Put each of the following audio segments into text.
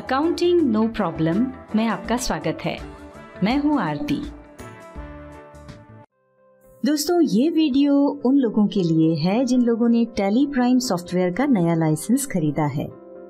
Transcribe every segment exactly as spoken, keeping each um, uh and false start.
Accounting no problem में आपका स्वागत है। मैं हूं आरती। दोस्तों, ये वीडियो उन लोगों के लिए है जिन लोगों ने टैली प्राइम सॉफ्टवेयर का नया लाइसेंस खरीदा है।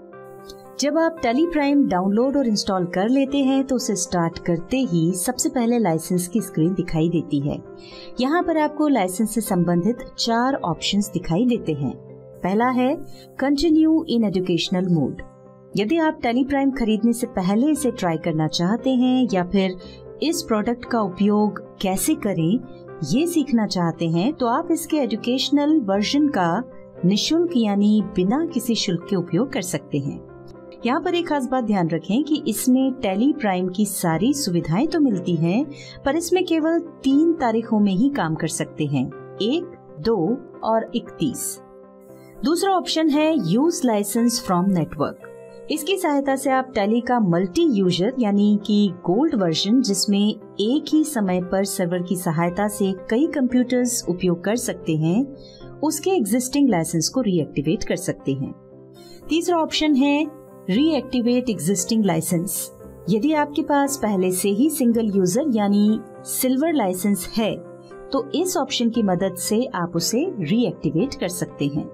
जब आप टैली प्राइम डाउनलोड और इंस्टॉल कर लेते हैं तो उसे स्टार्ट करते ही सबसे पहले लाइसेंस की स्क्रीन दिखाई देती है। यहाँ पर आपको लाइसेंस से संबंधित चार ऑप्शंस दिखाई देते हैं। पहला है कंटिन्यू इन एजुकेशनल मोड। यदि आप टैली प्राइम खरीदने से पहले इसे ट्राई करना चाहते हैं या फिर इस प्रोडक्ट का उपयोग कैसे करें ये सीखना चाहते हैं तो आप इसके एजुकेशनल वर्जन का निशुल्क यानी बिना किसी शुल्क के उपयोग कर सकते हैं। यहाँ पर एक खास बात ध्यान रखें कि इसमें टैली प्राइम की सारी सुविधाएं तो मिलती हैं, पर इसमें केवल तीन तारीखों में ही काम कर सकते हैं, एक, दो और इकतीस। दूसरा ऑप्शन है यूज लाइसेंस फ्रॉम नेटवर्क। इसकी सहायता से आप टैली का मल्टी यूजर यानी कि गोल्ड वर्जन, जिसमें एक ही समय पर सर्वर की सहायता से कई कंप्यूटर्स उपयोग कर सकते हैं, उसके एग्जिस्टिंग लाइसेंस को रीएक्टिवेट कर सकते हैं। तीसरा ऑप्शन है रीएक्टिवेट एग्जिस्टिंग लाइसेंस। यदि आपके पास पहले से ही सिंगल यूजर यानी सिल्वर लाइसेंस है तो इस ऑप्शन की मदद से आप उसे रीएक्टिवेट कर सकते हैं।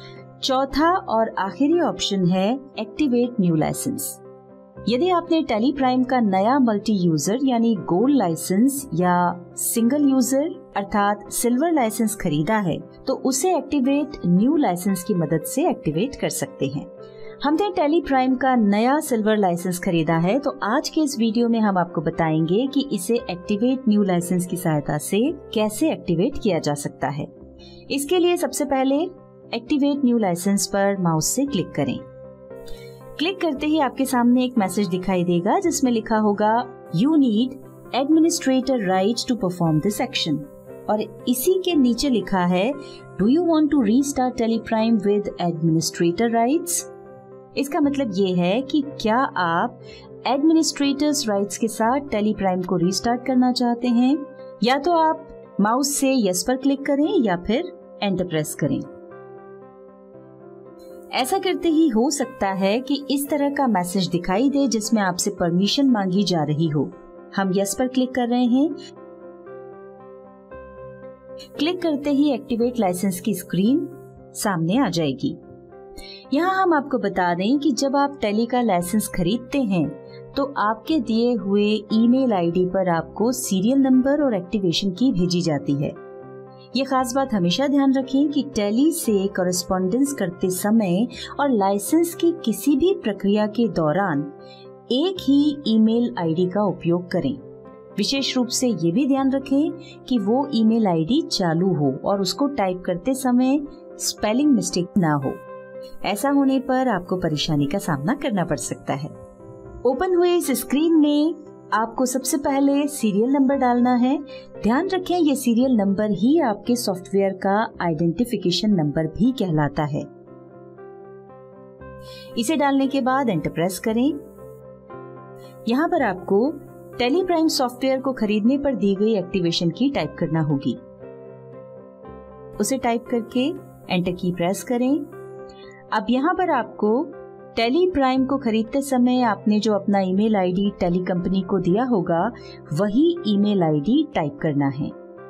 चौथा और आखिरी ऑप्शन है एक्टिवेट न्यू लाइसेंस। यदि आपने टैली प्राइम का नया मल्टी यूजर यानी गोल्ड लाइसेंस या सिंगल यूजर अर्थात सिल्वर लाइसेंस खरीदा है तो उसे एक्टिवेट न्यू लाइसेंस की मदद से एक्टिवेट कर सकते हैं। हमने टैली प्राइम का नया सिल्वर लाइसेंस खरीदा है तो आज के इस वीडियो में हम आपको बताएंगे कि इसे एक्टिवेट न्यू लाइसेंस की सहायता से कैसे एक्टिवेट किया जा सकता है। इसके लिए सबसे पहले एक्टिवेट न्यू लाइसेंस पर माउस से क्लिक करें। क्लिक करते ही आपके सामने एक मैसेज दिखाई देगा जिसमें लिखा होगा you need administrator rights to perform this action, और इसी के नीचे लिखा है do you want to restart Tally Prime with administrator rights. इसका मतलब ये है कि क्या आप एडमिनिस्ट्रेटर्स राइट्स के साथ टैली प्राइम को रीस्टार्ट करना चाहते हैं। या तो आप माउस से यस पर क्लिक करें या फिर एंटर प्रेस करें। ऐसा करते ही हो सकता है कि इस तरह का मैसेज दिखाई दे जिसमें आपसे परमिशन मांगी जा रही हो। हम यस पर क्लिक कर रहे हैं। क्लिक करते ही एक्टिवेट लाइसेंस की स्क्रीन सामने आ जाएगी। यहाँ हम आपको बता दें कि जब आप टैली का लाइसेंस खरीदते हैं तो आपके दिए हुए ईमेल आईडी पर आपको सीरियल नंबर और एक्टिवेशन की भेजी जाती है। ये खास बात हमेशा ध्यान रखें कि टैली से कॉरेस्पॉन्डेंस करते समय और लाइसेंस की किसी भी प्रक्रिया के दौरान एक ही ईमेल आईडी का उपयोग करें। विशेष रूप से ये भी ध्यान रखें कि वो ईमेल आईडी चालू हो और उसको टाइप करते समय स्पेलिंग मिस्टेक ना हो। ऐसा होने पर आपको परेशानी का सामना करना पड़ सकता है। ओपन हुए इस स्क्रीन में आपको सबसे पहले सीरियल नंबर डालना है। ध्यान रखें ये सीरियल नंबर ही आपके सॉफ्टवेयर का आइडेंटिफिकेशन नंबर भी कहलाता है। इसे डालने के बाद एंटर प्रेस करें। यहाँ पर आपको टैली प्राइम सॉफ्टवेयर को खरीदने पर दी गई एक्टिवेशन की टाइप करना होगी। उसे टाइप करके एंटर की प्रेस करें। अब यहाँ पर आपको टैली प्राइम को खरीदते समय आपने जो अपना ईमेल आईडी टैली कंपनी को दिया होगा वही ईमेल आईडी टाइप करना है।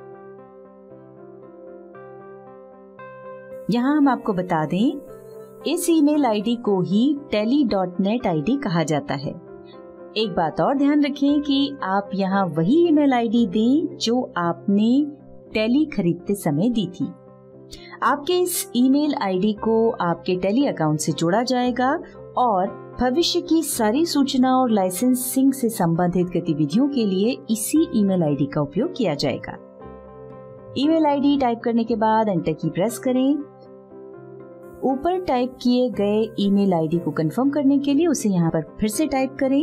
यहाँ हम आपको बता दें इस ईमेल आईडी को ही टैली डॉट नेट आईडी कहा जाता है। एक बात और ध्यान रखें कि आप यहाँ वही ईमेल आईडी दें जो आपने टैली खरीदते समय दी थी। आपके इस ईमेल आईडी को आपके टैली अकाउंट से जोड़ा जाएगा और भविष्य की सारी सूचना और लाइसेंसिंग से संबंधित गतिविधियों के लिए इसी ईमेल आईडी का उपयोग किया जाएगा। ईमेल आईडी टाइप करने के बाद एंटर की प्रेस करें। ऊपर टाइप किए गए ईमेल आईडी को कंफर्म करने के लिए उसे यहाँ पर फिर से टाइप करें।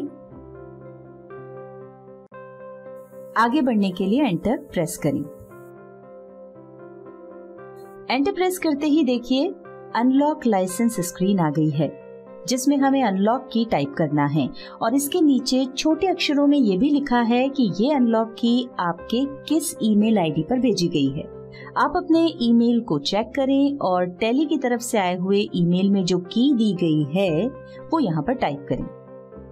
आगे बढ़ने के लिए एंटर प्रेस करें। एंटर प्रेस करते ही देखिए अनलॉक लाइसेंस स्क्रीन आ गई है जिसमें हमें अनलॉक की टाइप करना है और इसके नीचे छोटे अक्षरों में ये भी लिखा है कि ये अनलॉक की आपके किस ईमेल आईडी पर भेजी गई है। आप अपने ईमेल को चेक करें और टैली की तरफ से आए हुए ईमेल में जो की दी गई है वो यहाँ पर टाइप करें।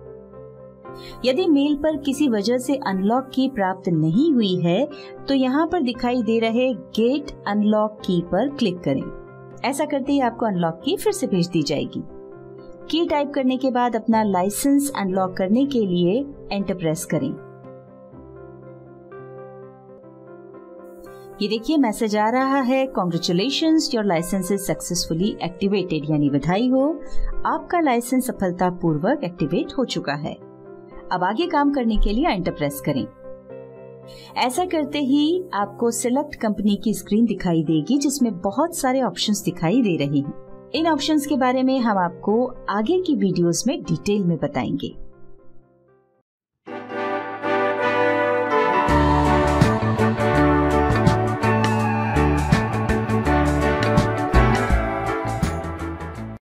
यदि मेल पर किसी वजह से अनलॉक की प्राप्त नहीं हुई है तो यहाँ पर दिखाई दे रहे गेट अनलॉक की पर क्लिक करें। ऐसा करते ही आपको अनलॉक की फिर से भेज दी जाएगी। की टाइप करने के बाद अपना लाइसेंस अनलॉक करने के लिए एंटर प्रेस करें। ये देखिए मैसेज आ रहा है, congratulations, your licence is successfully activated, यानी बधाई हो, आपका लाइसेंस सफलतापूर्वक एक्टिवेट हो चुका है। अब आगे काम करने के लिए एंटर प्रेस करें। ऐसा करते ही आपको सिलेक्ट कंपनी की स्क्रीन दिखाई देगी जिसमें बहुत सारे ऑप्शंस दिखाई दे रहे हैं। इन ऑप्शंस के बारे में हम आपको आगे की वीडियोस में डिटेल में बताएंगे।